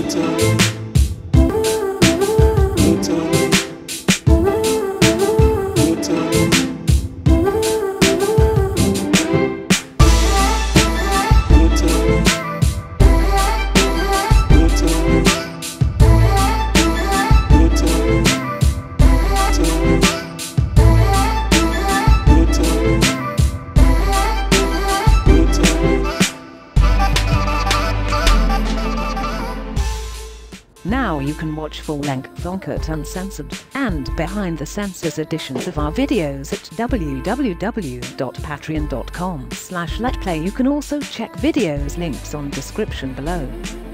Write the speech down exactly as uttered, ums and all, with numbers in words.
Now you can watch full-length, uncut, uncensored, and behind-the-censors editions of our videos at w w w dot patreon dot com slash letplay. You can also check videos links on description below.